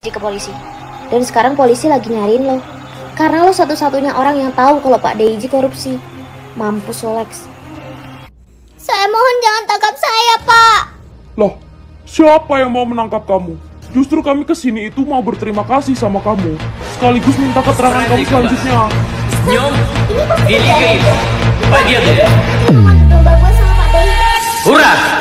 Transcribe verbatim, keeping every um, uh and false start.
ke polisi. Dan sekarang polisi lagi nyariin lo. Karena lo satu-satunya orang yang tahu kalau Pak Deji korupsi. Mampus lo, Lex. Saya mohon jangan tangkap saya, Pak. Loh, siapa yang mau menangkap kamu? Justru kami kesini itu mau berterima kasih sama kamu. Sekaligus minta keterangan kamu selanjutnya. Nyom, ini Pak dia deh. Teman-teman sama Pak Deji. Hurrah!